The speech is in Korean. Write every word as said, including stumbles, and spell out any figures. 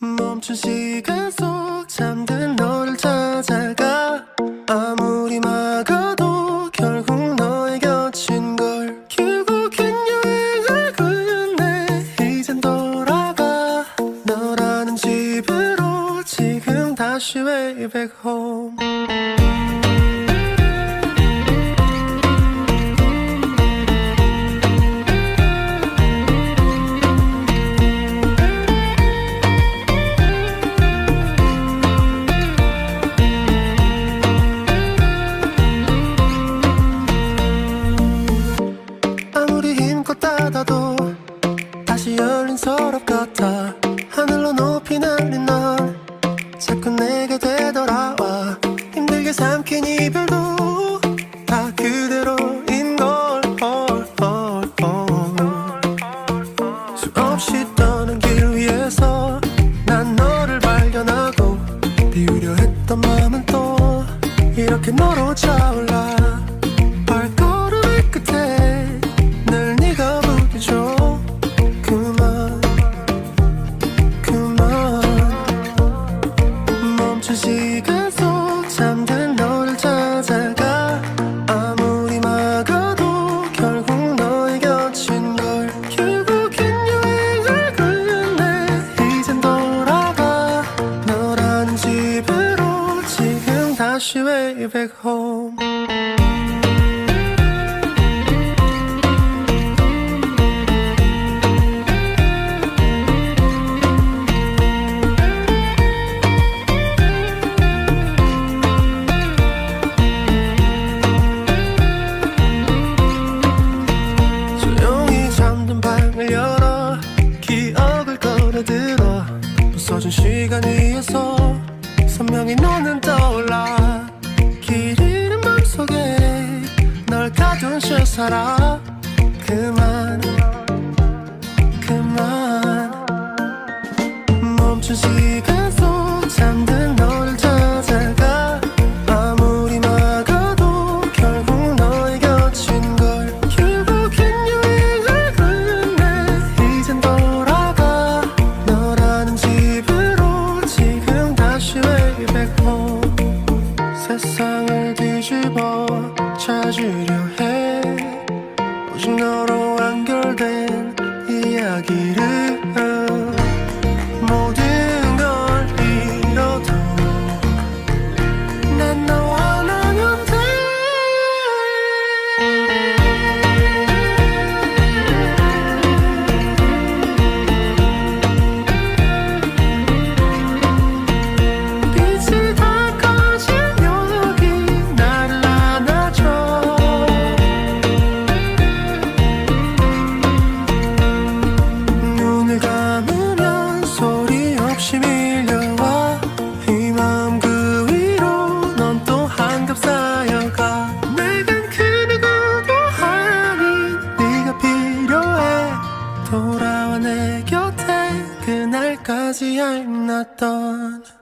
멈춘 시간 속 잠든 너를 찾아가 아무리 막아도 결국 너의 곁인 걸 결국엔 여행을 끝내 이젠 돌아가 너라는 집으로 지금 다시 way back home. 닫아도 다시 열린 서랍 같아 하늘로 높이 날린 넌 자꾸 내게 되돌아와 힘들게 삼킨 이별도 다 그대로인 걸 수없이 떠는 길 위에서 난 너를 발견하고 비우려 했던 마음은 또 이렇게 너로 차올라 발걸음의 끝에 늘 네가 부딪혀 그만 그만 멈춘 시간 속 잠든 너를 찾아가 아무리 막아도 결국 너의 곁인 걸 결국엔 여행을 끝내 이젠 돌아가 너라는 집으로 지금 다시 way back home. 열어 기억을 꺼내들어 부서진 시간 위에서 선명히 너는 떠올라 길 잃은 맘속에 널 가둔 채 살아 그만 그만 멈춘 시간 속 잠든 너를 찾아가 아무리 막아도 결국 너의 곁인 걸 결국엔 여행을 끝내 이젠 돌아가 너라는 집으로 지금 다시 way back home. 세상을 뒤집어 찾으려 해 오직 너로 완결된 이야기를 모든 걸 잃어도 난 너와 나면 돼. 빛이 다 꺼진 여기 나를 안아줘 눈을 감으면 소리 없이 밀려와 이 마음 그 위로 넌 또 한겹 쌓여가 내겐 그 누구도 아닌 네가 필요해 돌아와 내 곁에 그날까지 I'm not done.